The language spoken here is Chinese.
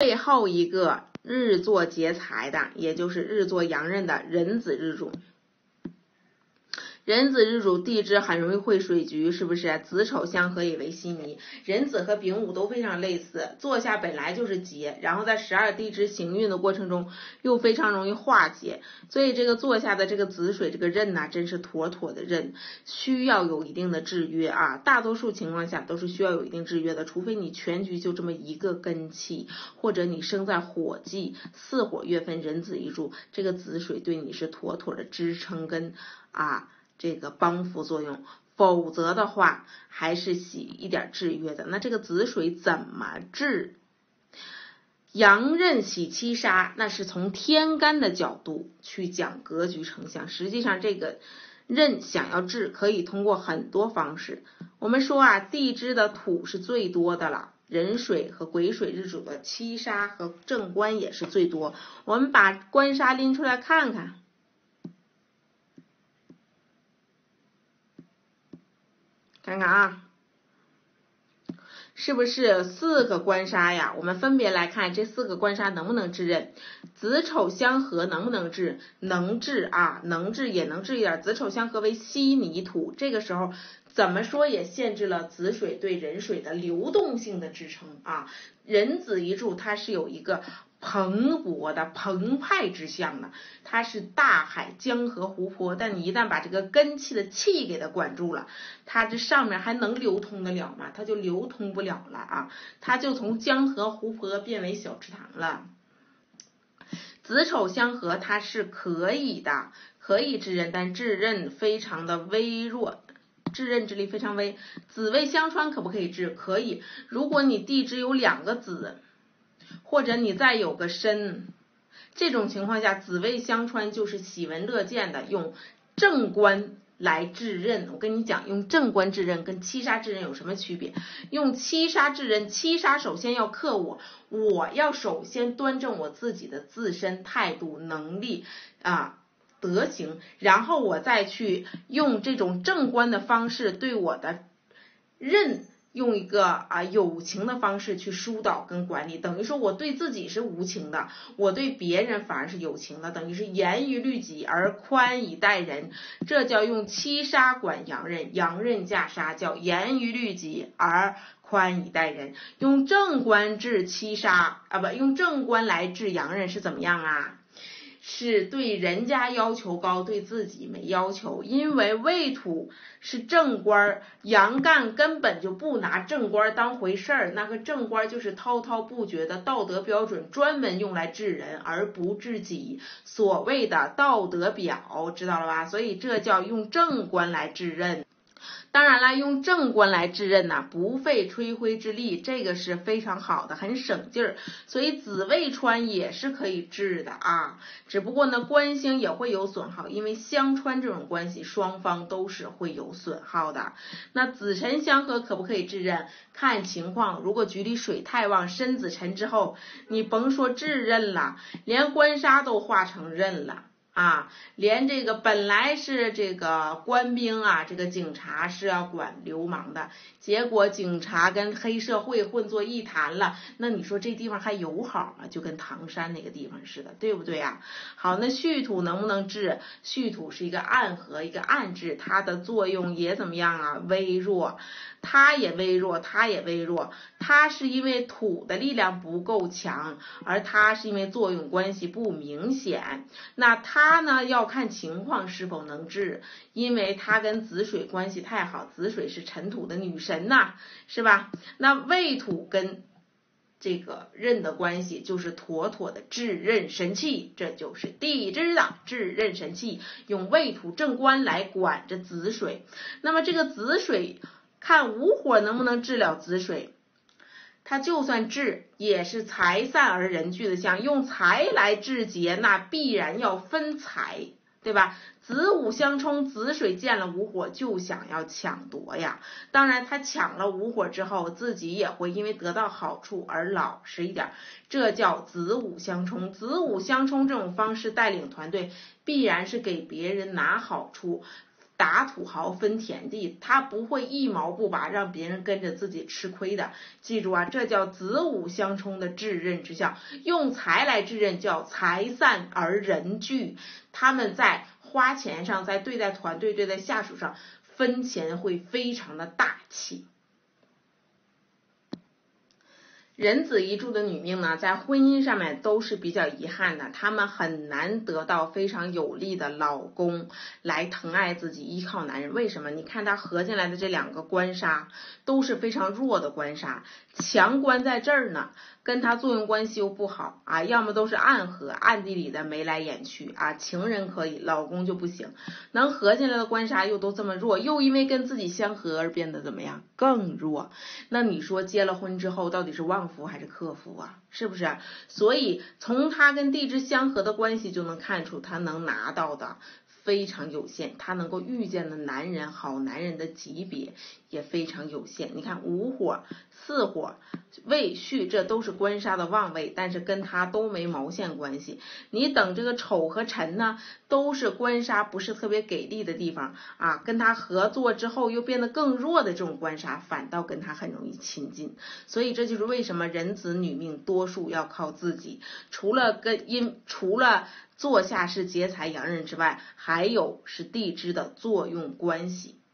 背后一个日坐劫财的，也就是日坐阳刃的壬子日主。壬子日主地支很容易会水局，是不是？子丑相合也为稀泥，壬子和丙午都非常类似，坐下本来就是劫，然后在12地支行运的过程中又非常容易化解，所以这个坐下的这个子水这个刃呐，真是妥妥的刃，需要有一定的制约啊，大多数情况下都是需要有一定制约的，除非你全局就这么一个根气，或者你生在火季巳火月份壬子一柱，这个子水对你是妥妥的支撑跟这个帮扶作用，否则的话还是起一点制约的。那这个子水怎么治？阳刃喜七杀，那是从天干的角度去讲格局成像，实际上这个刃想要治可以通过很多方式。我们说地支的土是最多的了，壬水和癸水日主的七杀和正官也是最多，我们把官杀拎出来看看。看看是不是4个官杀呀？我们分别来看这4个官杀能不能制刃。子丑相合能不能治？能治能治，也能治一点。子丑相合为稀泥土，这个时候怎么说也限制了子水对壬水的流动性的支撑壬子一柱它是有一个蓬勃的澎湃之象的，它是大海江河湖泊，但你一旦把这个根气的气给它管住了，它这上面还能流通得了吗？它就流通不了了它就从江河湖泊变为小池塘了。子丑相合它是可以的，可以制刃，但制刃非常的微弱，制刃之力非常微。子未相穿可不可以治？可以，如果你地支有2个子，或者你再有个申，这种情况下子未相穿就是喜闻乐见的，用正官来制刃。我跟你讲，用正官制刃跟七杀制刃有什么区别？用七杀制刃，七杀首先要克我要首先端正我自己的自身态度、能力德行，然后我再去用这种正官的方式对我的刃用一个有情的方式去疏导跟管理，等于说我对自己是无情的，我对别人反而是有情的，等于是严于律己而宽以待人，这叫用七杀管阳刃，阳刃架杀叫严于律己而宽以待人。用正官治七杀用正官来治阳刃是怎么样是对人家要求高，对自己没要求，因为未土是正官，阳干根本就不拿正官当回事儿，那个正官就是滔滔不绝的道德标准，专门用来治人而不治己，所谓的道德表，知道了吧？所以这叫用正官来治刃。当然了，用正官来制刃不费吹灰之力，这个是非常好的，很省劲儿。所以子未穿也是可以治的只不过呢，官星也会有损耗，因为相穿这种关系，双方都是会有损耗的。那子辰相合可不可以制刃？看情况，如果局里水太旺，申子辰之后，你甭说制刃了，连官杀都化成刃了。连这个本来是这个官兵这个警察是要管流氓的，结果警察跟黑社会混作一谈了，那你说这地方还友好吗？就跟唐山那个地方似的，对不对好，那戌土能不能治？戌土是一个暗合，一个暗制，它的作用也怎么样微弱，它也微弱，它是因为土的力量不够强，而它是因为作用关系不明显。那它呢要看情况是否能治，因为它跟子水关系太好，子水是尘土的女神是吧？那未土跟这个刃的关系就是妥妥的制刃神器，这就是地支的制刃神器，用未土正官来管着子水。那么这个子水看午火能不能治了子水，它就算治也是财散而人聚的象，用财来治劫，那必然要分财，对吧？子午相冲，子水见了午火就想要抢夺呀。当然他抢了午火之后，自己也会因为得到好处而老实一点，这叫子午相冲。子午相冲这种方式带领团队，必然是给别人拿好处， 打土豪分田地，他不会一毛不拔让别人跟着自己吃亏的。记住啊，这叫子午相冲的至刃之象。用财来制刃叫财散而人聚，他们在花钱上，在对待团队对待下属上分钱会非常的大气。壬子一柱的女命呢，在婚姻上面都是比较遗憾的，她们很难得到非常有力的老公来疼爱自己，依靠男人。为什么？你看她合进来的这两个官杀都是非常弱的官杀，强官在这儿呢，跟她作用关系又不好啊，要么都是暗合，暗地里的眉来眼去啊，情人可以，老公就不行。能合进来的官杀又都这么弱，又因为跟自己相合而变得怎么样？更弱。那你说结了婚之后到底是旺夫还是克夫啊？是不是？所以从他跟地支相合的关系就能看出他能拿到的非常有限，他能够遇见的男人好男人的级别也非常有限。你看午火、巳火、未戌，这都是官杀的旺位，但是跟他都没毛线关系。你等这个丑和辰呢，都是官杀不是特别给力的地方啊，跟他合作之后又变得更弱的这种官杀，反倒跟他很容易亲近。所以这就是为什么壬子女命多数要靠自己，除了坐下是劫财养人之外，还有是地支的作用关系。